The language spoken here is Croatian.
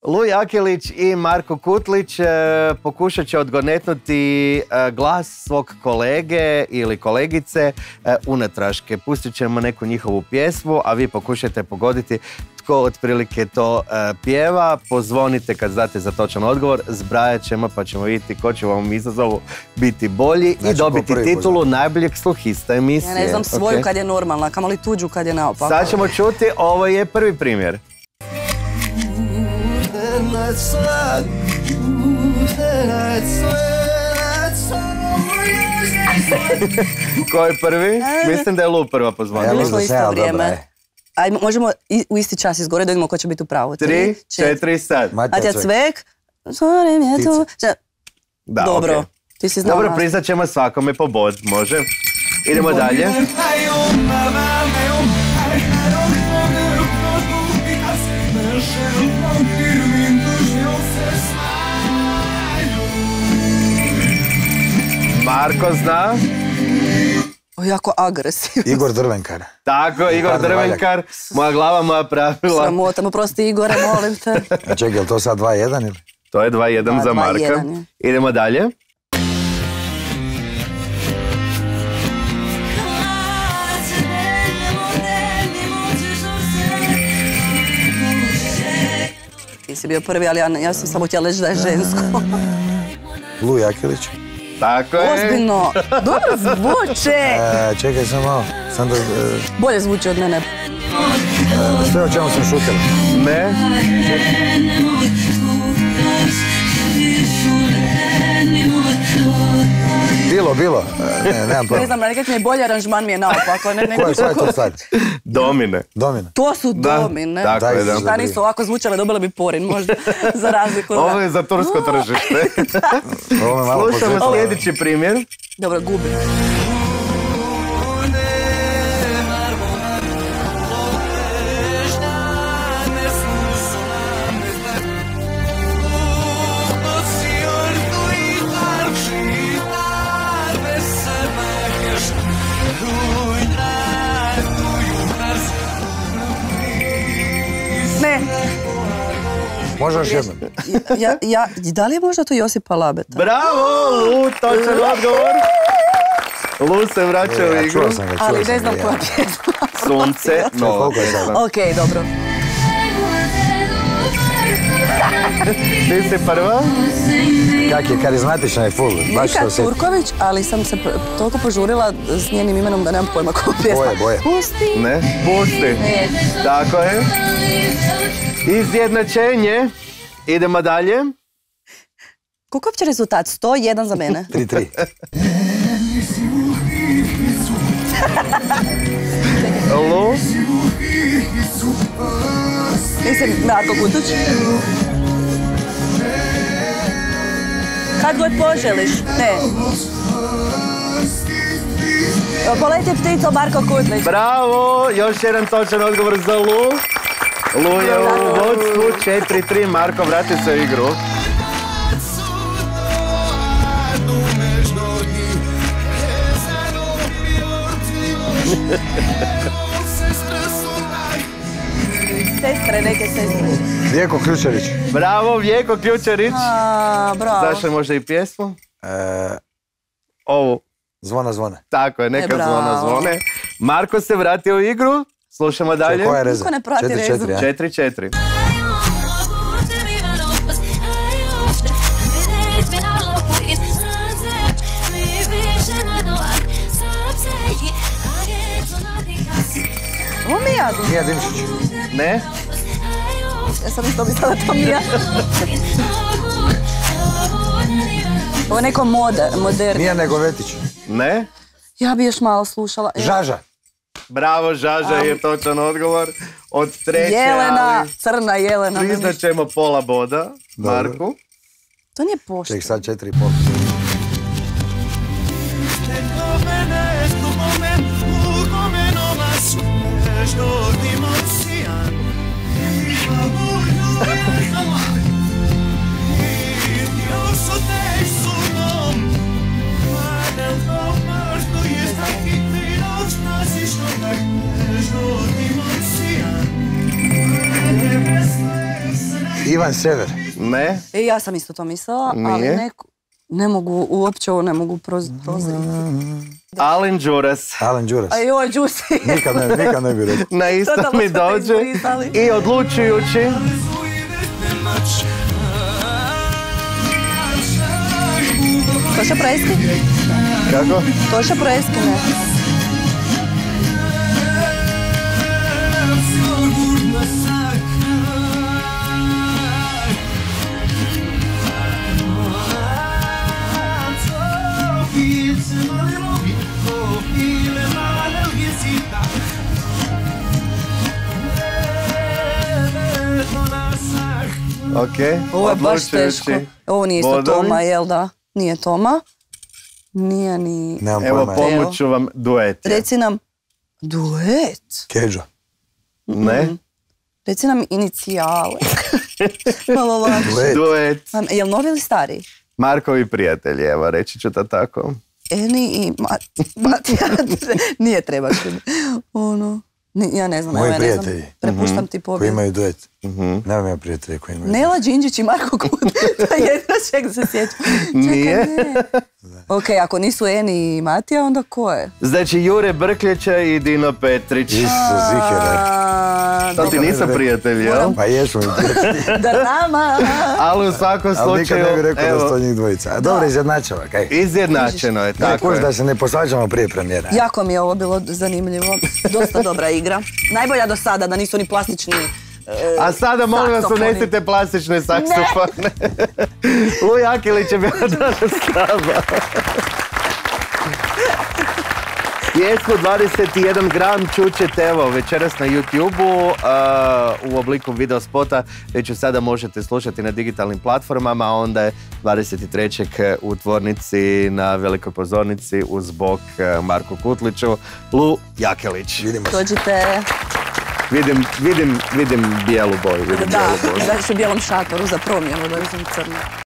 Luj Akilić i Marko Kutlić pokušat će odgonetnuti glas svog kolege ili kolegice unatraške. Pustit ćemo neku njihovu pjesmu, a vi pokušajte pogoditi tko otprilike to pjeva. Pozvonite kad znate za točan odgovor, zbrajat ćemo pa ćemo vidjeti ko će u ovom izazovu biti bolji i dobiti titulu najboljeg sluhista emisije. Ja ne znam svoju kad je normalna, kamoli tuđu kad je naopako. Sad ćemo čuti, ovo je prvi primjer. Ko je prvi? Mislim da je Lu prva pozvonila. Bili smo isto vrijeme. Ajmo, možemo u isti čas izgore da vidimo ko će biti u pravu. 3, 4, sad. Matja Cvek. Dobro. Ti si znao. Dobro, priznat ćemo svakome po bod. Može. Idemo dalje. Marko zna. Jako agresivno. Igor Drvenkar. Tako, Igor Drvenkar. Moja glava, moja pravila. Sramotam, oprosti Igore, molim te. Čekaj, je li to sad 2-1 ili? To je 2-1 za Marka. Idemo dalje. Ti si bio prvi, ali ja sam samo htjela reći da je žensko. Luj Akilić. Tako je. Ozbiljno. Dobro zvuče. Čekaj samo. Bolje zvuči od mene. Sve o čemu sam šutila. Ne. Bilo. Nemam pravo. Ne znam, nekak mi je bolji aranžman mi je naopako. Koje je to stvari? Domine. To su domine. Tako je, da. Da nisu ovako zvučale, dobila bi porin možda za razliku. Ovo je za tursko tržište. Slušamo sljedeći primjer. Dobro, gubi. Ne. Može još jednom. Da li je možda to Josipa Labeta? Bravo, Lu, točan odgovor. Lu se vraća u igru. Ali ne znam koja pjesma. Sunce, novo. Okej, dobro. Ti si prva? Kak je karizmatična je full. Nika Turković, ali sam se toliko požurila s njenim imenom da nemam pojma koja pjesma. Boje. Pusti. Ne, pusti. Tako je. Izjednačenje. Idemo dalje. Koliko je uopće rezultat? 101 za mene. 3-3. Lu. Mislim, Marko Kutlić. Kad god poželiš. Ne. Poleti ptico, Marko Kutlić. Bravo, još jedan točan odgovor za Lu. Lu je u vodstvu, 4-3, Marko vrati se u igru. Sestre, neke sestre. Vjeko Ključarić. Bravo, Vjeko Ključarić. Bravo. Zašto možda i pjesmu? Ovu. Zvona. Tako je, neka zvone. Marko se vratio u igru. Slušamo dalje. Koja je reza? Niko ne prati rezu. 4-4. Ovo Mija. Mija Dimšić. Ne? Ja sam isto mislila da to Mija. Ovo je neko moderno. Mija Negovetić. Ne? Ja bi još malo slušala. Žaža. Bravo, Žaža je točan odgovor. Od treće, Jelena, crna Jelena. Priznat ćemo pola boda, Marku. To nije pošteno. Ček, sad 4,5. Ivan Sever. Ne? Ja sam isto to mislila, ali Nije. ne mogu, uopće ovo ne mogu prozriti. Alen Đuras. Alen Đuras. A joj, Đusi. Nikad ne bi rekao. Na isto Totalno mi smo te dođe. izbrisali. I odlučujući. Toša Preski? Kako? Toša Preski, ne. Ok, Ovo je baš odlučujući. teško. Ovo nije isto Bodovi. Toma, jel da? Nije Toma. Nije ni... Nemam Evo pojma. pomoću vam duet. Reci nam... Duet? Keđo. Ne? Reci nam inicijale. Malo lakše. Duet. Duet. Jel novi ili stari? Markovi prijatelji, evo, reći ću to tako. Eni i Matija. Nije trebaš. Ono... Ja ne znam, Moji evo ja ne znam. prijatelji. Prepuštam ti Koji pobjedu. imaju duet. Nemam ja prijatelje koji imaju duet. Nela Đinđić i Marko Kut. To je jedno čeg se sjećam. Nije. Ok, ako nisu Eni i Matija, onda ko je? Znači, Jure Brkljeća i Dino Petrić. Isus, zihere. To ti nisu prijatelji, jel? Pa jesu mi prijatelji. Drama! Ali u svakom Ali nikad slučaju, ne bih rekao da su evo, to njih dvojica. A dobro, izjednačava, kaj? izjednačeno je, tako Kuš je. da se ne posvađamo prije premijera. Jako mi je ovo bilo zanimljivo. Dosta dobra igra. Najbolja do sada, da nisu ni plastični A sada molim vas saksofoni. unesite plastične saksofone. Luj Akilić je bila danas s nama. Pjesmu 21 gram čućete evo večeras na YouTube-u u obliku video spota, već ju sada možete slušati na digitalnim platformama, a onda je 23. u tvornici na velikoj pozornici uz bok Marku Kutliću, Lu Jakelić. Vidimo se. Dođite, Vidim bijelu boju, vidim da, bijelu boju. da ću u bijelom šatoru za promjenu, da sam crna.